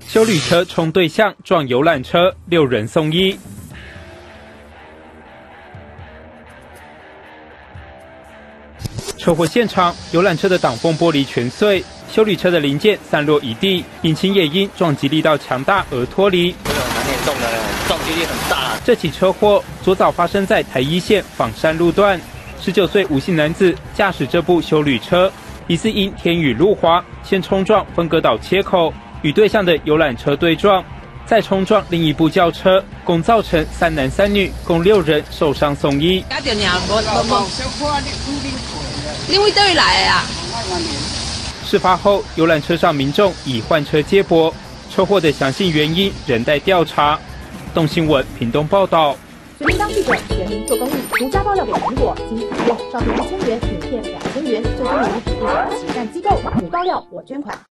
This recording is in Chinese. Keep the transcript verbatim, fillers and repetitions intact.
休旅车冲对向撞游览车，六人送医。车祸现场，游览车的挡风玻璃全碎，休旅车的零件散落一地，引擎也因撞击力道强大而脱离。 这个蛮严重的，撞击力很大。 这起车祸昨早发生在台一线仿山路段，十九岁吴姓男子驾驶这部休旅车，疑似因天雨路滑，先冲撞分隔岛切口，与对向的游览车对撞，再冲撞另一部轿车，共造成三男三女共六人受伤送医。 你为倒来啊？ 事发后，游览车上民众已换车接驳，车祸的详细原因仍待调查。动新闻屏东报道。 全民当记者，全民做公益，独家爆料给苹果，经讨论，照片一千元，影片两千元，最终由不法慈善机构你爆料，我捐款。